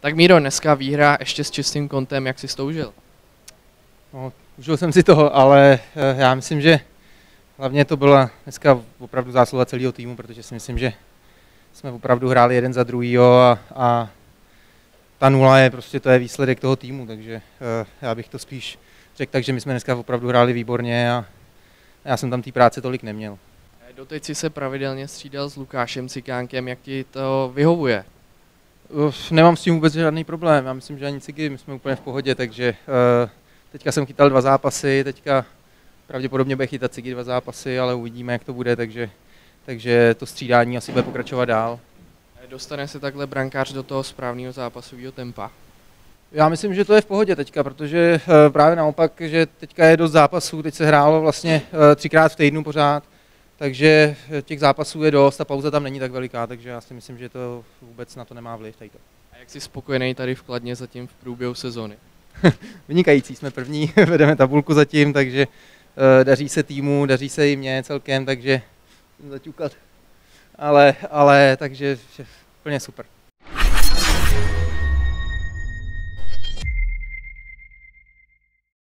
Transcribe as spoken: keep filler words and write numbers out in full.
Tak Míro, dneska výhra ještě s čistým kontem, jak jsi to užil? No, užil jsem si toho, ale já myslím, že hlavně to byla dneska opravdu zásluha celého týmu, protože si myslím, že jsme opravdu hráli jeden za druhýho a, a ta nula je prostě to je výsledek toho týmu, takže já bych to spíš řekl tak, že my jsme dneska opravdu hráli výborně a já jsem tam té práce tolik neměl. Doteď si se pravidelně střídal s Lukášem Cikánkem, jak ti to vyhovuje? Nemám s tím vůbec žádný problém, já myslím, že ani Ciky, my jsme úplně v pohodě, takže teďka jsem chytal dva zápasy, teďka pravděpodobně bude chytat Ciky dva zápasy, ale uvidíme, jak to bude, takže, takže to střídání asi bude pokračovat dál. Dostane se takhle brankář do toho správného zápasového tempa? Já myslím, že to je v pohodě teďka, protože právě naopak, že teďka je dost zápasů, teď se hrálo vlastně třikrát v týdnu pořád, takže těch zápasů je dost a pauza tam není tak veliká, takže já si myslím, že to vůbec na to nemá vliv. Tadyto. A jak jsi spokojený tady v Kladně zatím v průběhu sezony? Vynikající, jsme první, vedeme tabulku zatím, takže daří se týmu, daří se i mně celkem, takže zaťukat, ale, ale takže úplně super.